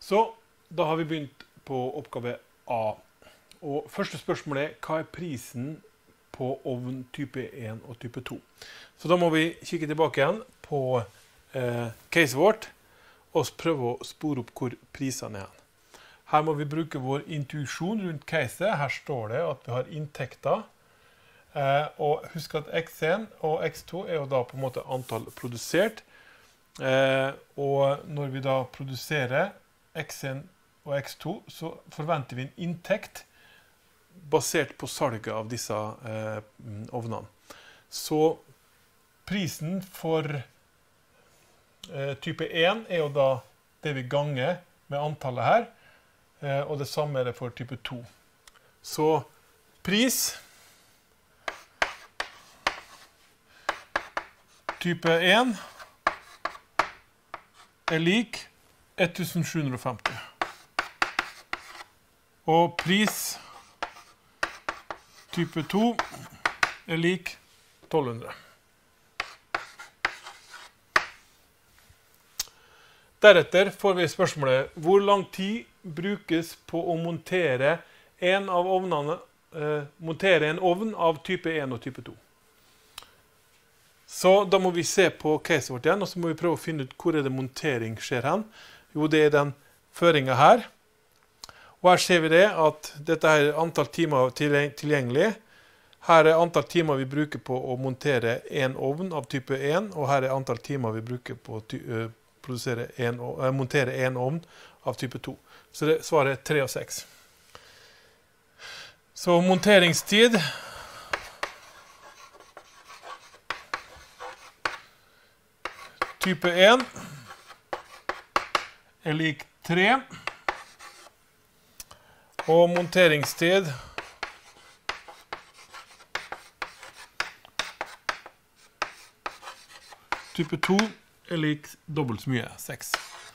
Så da har vi begynt på oppgave A. Og første spørsmål er, hva er prisen på ovn type 1 og type 2? Så da må vi kikke tilbake igjen på caset vårt, og prøve å spore opp hvor prisene er. Her må vi bruke vår intuisjon rundt caset. Her står det at vi har inntekter. Og husk at X1 og X2 er jo da på en måte antall produsert. Og når vi da produserer X1 og X2, så forventer vi en inntekt basert på salget av disse ovnene. Så prisen for type 1 er jo da det vi ganger med antallet her, og det samme er det for type 2. Så pris type 1 er lik 1750. Og pris type 2 er lik 1200. Deretter får vi spørsmålet, hvor lang tid brukes på å montere en ovn av type 1 og type 2? Så da må vi se på caset vårt igjen, og så må vi prøve å finne ut hvor er det montering skjer hen. Jo, det er den føringen her. Og her ser vi det at dette er antall timer tilgjengelig. Her er antall timer vi bruker på å montere en ovn av type 1, og her er antall timer vi bruker på å montere en ovn av type 2. Så det svaret er 3 og 6. Så monteringstid type 1 er lik 3. Og monteringstid type 2 er lik dobbelt så mye, 6.